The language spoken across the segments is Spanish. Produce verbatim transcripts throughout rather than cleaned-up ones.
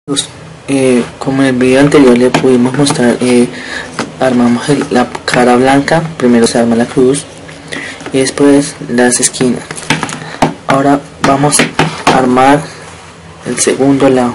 Pues, eh, como en el video anterior le pudimos mostrar, eh, armamos el, la cara blanca. Primero se arma la cruz y después las esquinas. Ahora vamos a armar el segundo lado.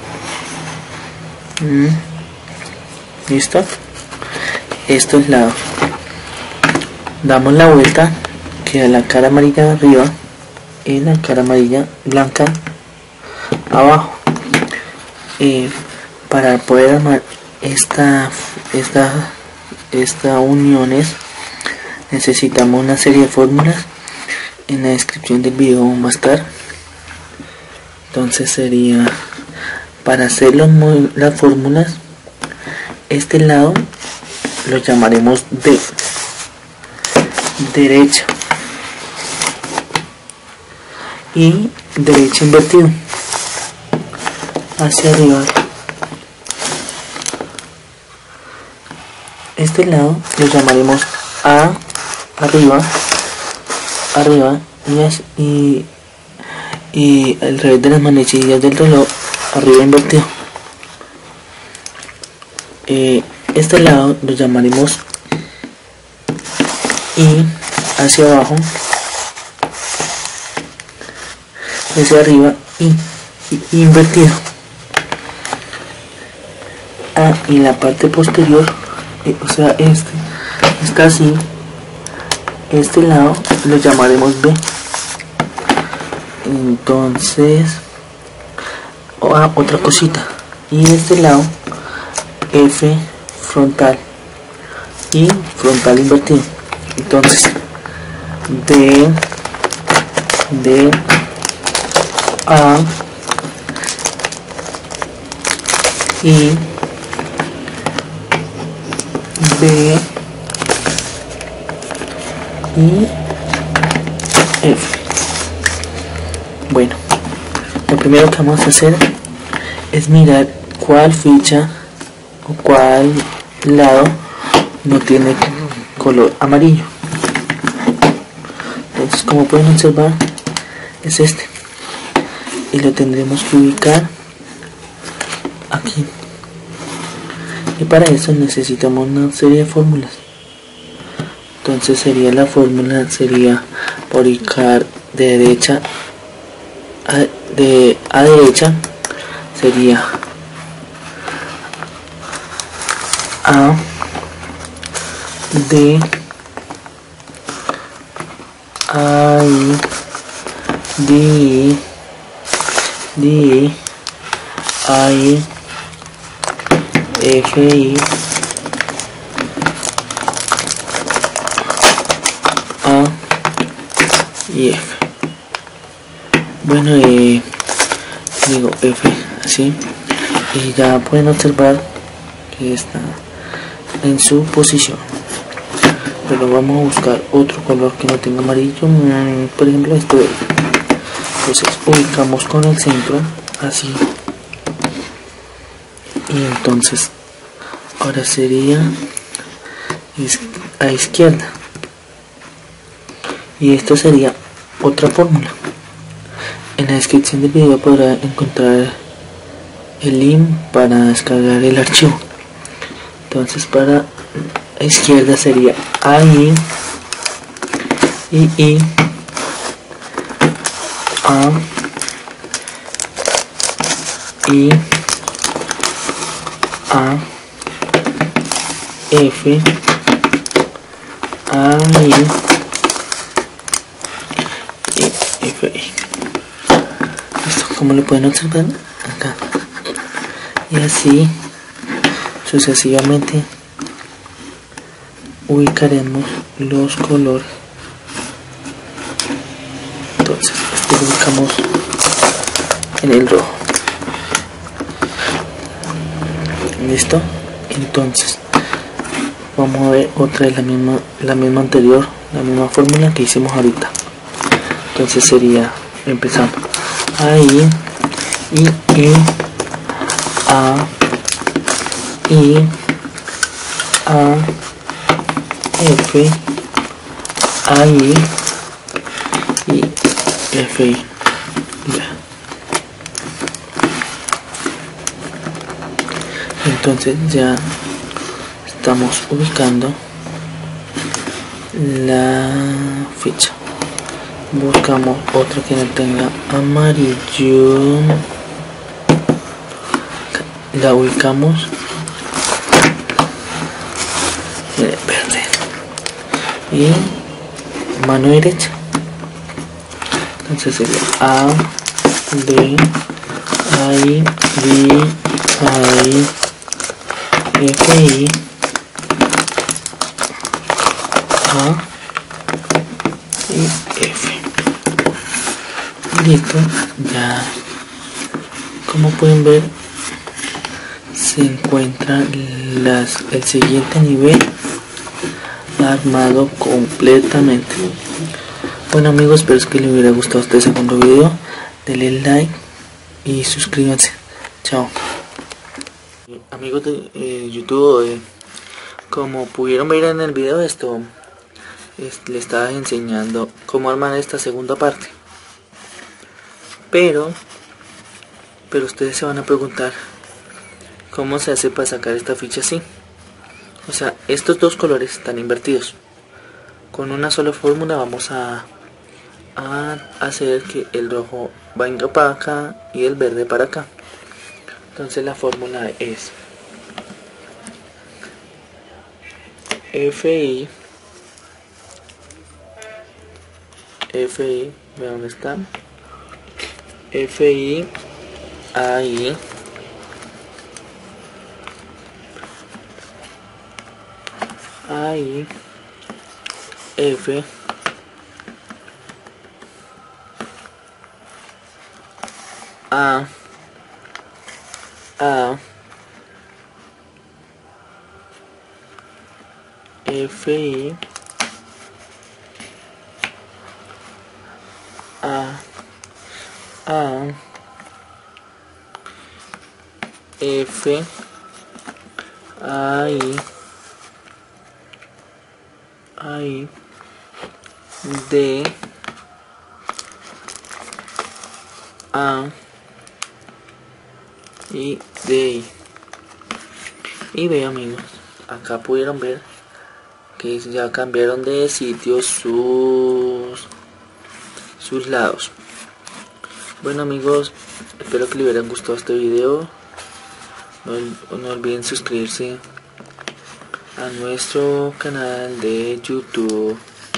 mm. ¿Listo? Estos lados damos la vuelta, queda la cara amarilla arriba y la cara amarilla blanca abajo. Eh, para poder armar esta esta esta uniones necesitamos una serie de fórmulas. En la descripción del video va a estar. Entonces sería, para hacer los, las fórmulas, este lado lo llamaremos D, derecha, y derecha invertido hacia arriba. Este lado lo llamaremos A, arriba, arriba, y, y, y el revés de las manecillas del reloj, arriba invertido. Eh, este lado lo llamaremos I, hacia abajo, hacia arriba, y, y invertido. Ah, y la parte posterior, eh, o sea, este está así. Este lado lo llamaremos B. Entonces, oh, ah, otra cosita, y este lado F, frontal y frontal invertido. Entonces D, D, A, I, B y F. Bueno, lo primero que vamos a hacer es mirar cuál ficha o cuál lado no tiene color amarillo. Entonces, como pueden observar, es este, y lo tendremos que ubicar aquí. Y para eso necesitamos una serie de fórmulas. Entonces sería la fórmula sería ubicar de derecha a, de a derecha sería A, D, I, D, D, I, F, I, A y F. Bueno, eh, digo F así, y ya pueden observar que está en su posición. Pero vamos a buscar otro color que no tenga amarillo, por ejemplo este verde. Entonces ubicamos con el centro así, y entonces ahora sería a izquierda, y esto sería otra fórmula. En la descripción del video podrá encontrar el link para descargar el archivo. Entonces para a izquierda sería A, I, I, I, A, I, A, F, A, I, y F, I. Esto, como lo pueden observar acá, y así sucesivamente ubicaremos los colores. Entonces este lo ubicamos en el rojo. Listo. Entonces vamos a ver otra de la misma la misma anterior, la misma fórmula que hicimos ahorita. Entonces sería, empezando ahí, I, I, A, I, A, F, A, I y F, I. Entonces ya estamos ubicando la ficha. Buscamos otra que no tenga amarillo, la ubicamos en el verde y mano derecha. Entonces sería A, B, I, B, I, F, I, A y F. Listo, ya como pueden ver se encuentra las, el siguiente nivel armado completamente. Bueno amigos, espero que les hubiera gustado este segundo video. Denle like y suscríbanse. Chao. Amigos de eh, YouTube, eh, como pudieron ver en el video, esto es, le estaba enseñando cómo armar esta segunda parte. Pero, pero ustedes se van a preguntar cómo se hace para sacar esta ficha así. O sea, estos dos colores están invertidos. Con una sola fórmula vamos a, a hacer que el rojo venga para acá y el verde para acá. Entonces la fórmula es F I, F I, vean dónde está, F I, A I, A I, F, A, A, F, I, A, A, F, A, I, A, I, D, A, y D. Y ve amigos, acá pudieron ver que ya cambiaron de sitio sus sus lados. Bueno amigos, espero que les hubieran gustado este video. No, no olviden suscribirse a nuestro canal de YouTube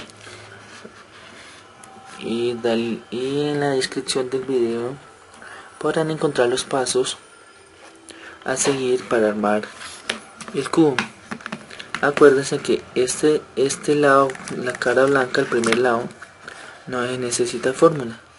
y, dale, y en la descripción del video podrán encontrar los pasos a seguir para armar el cubo. Acuérdense que este, este lado, la cara blanca, el primer lado, no necesita fórmula.